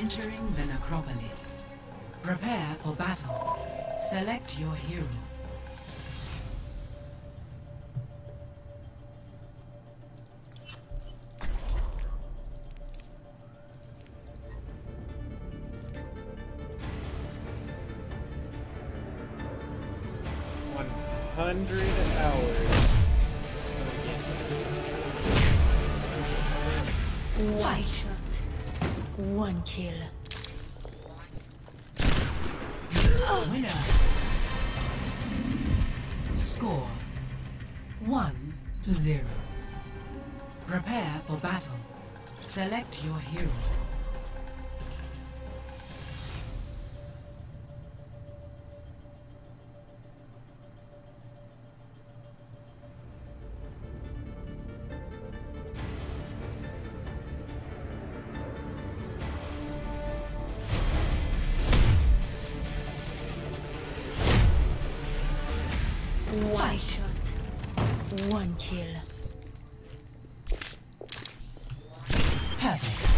Entering the necropolis. Prepare for battle. Select your hero. One shot, one kill. Winner. Score 1-0. Prepare for battle. Select your hero. One shot, one kill. Perfect.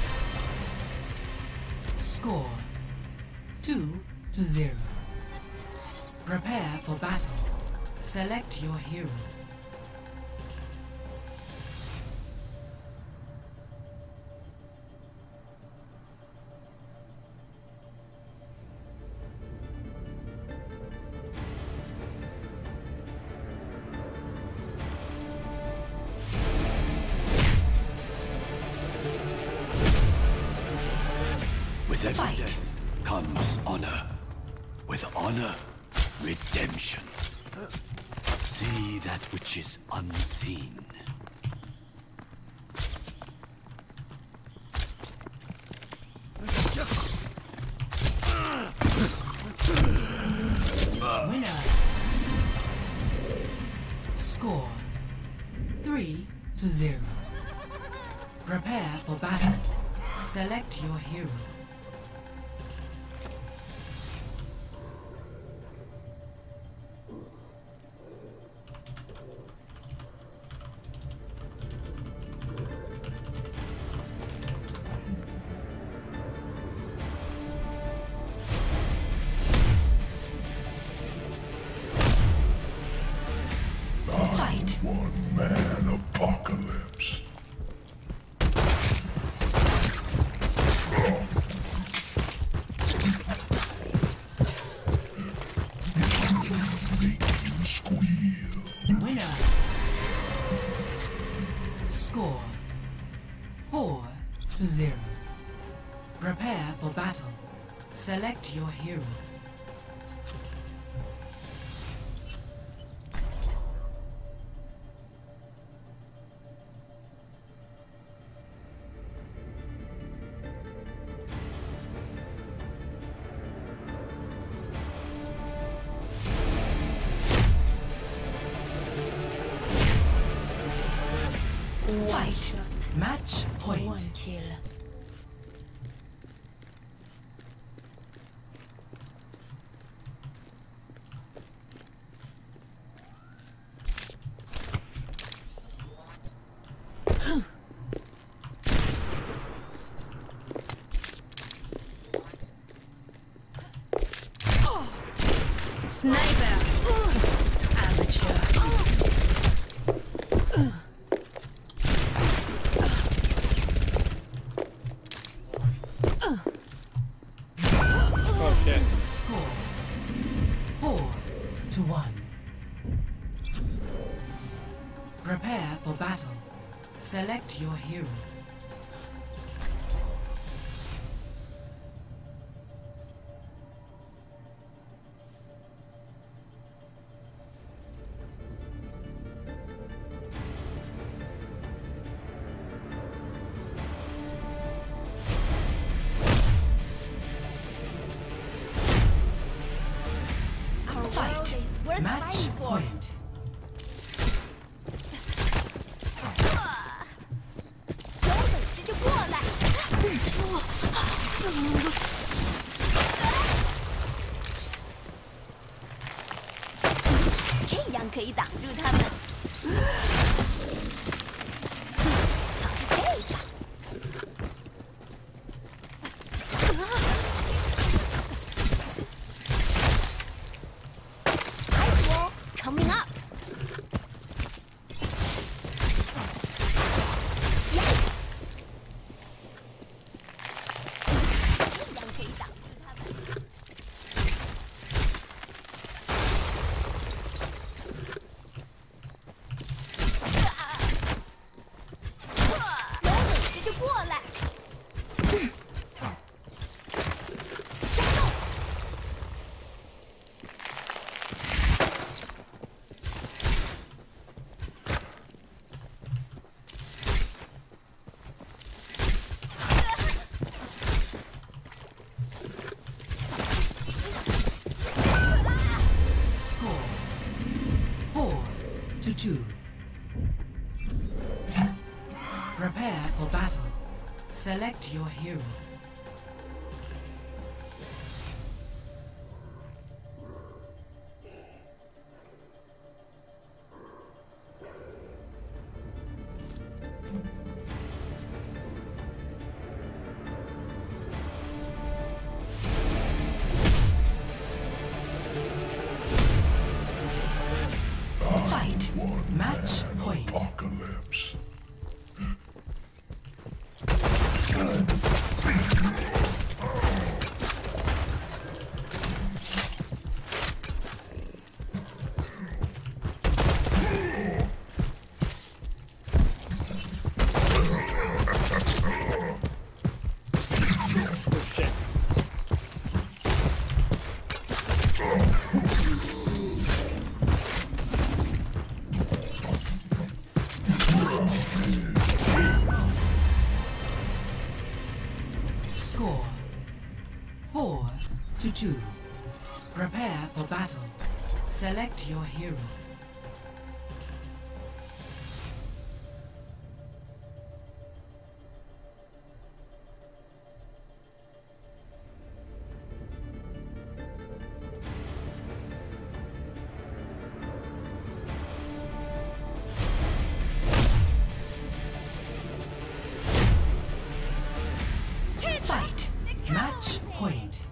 Score 2-0. Prepare for battle. Select your hero. With every death comes honor. With honor, redemption. See that which is unseen. Winner. Score 3-0. Prepare for battle. Select your hero. One man apocalypse. Make you squeal. Winner. Score 4-0. Prepare for battle. Select your hero. One shot, Match point. one kill. Sniper! Amateur. Oh shit. Score 4-1. Prepare for battle. Select your hero. Fight. Match point. 有本事就过来！这样可以挡住他们。瞧瞧这个！ 2. Prepare for battle. Select your hero. Fight. Match point. Apocalypse. Score 4-2. Prepare for battle. Select your hero. Fight. Match point.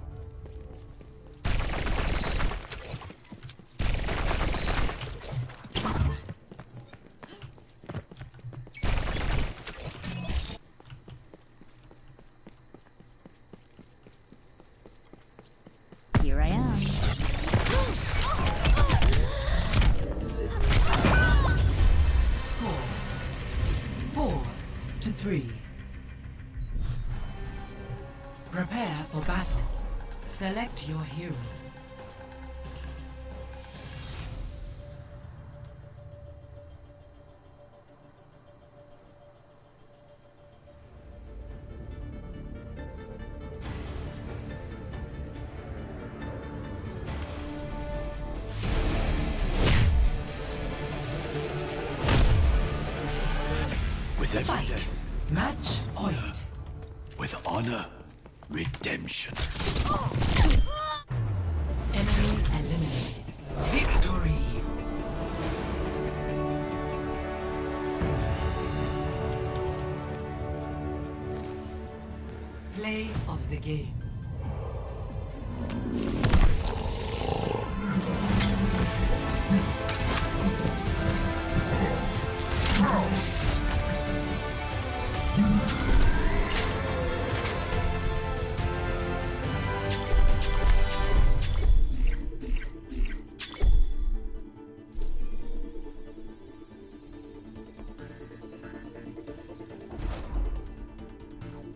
Here I am. Score 4-3. Prepare for battle. Select your hero. With every Fight. death, Match point. with honor, redemption. Enemy eliminated. Victory. Play of the game.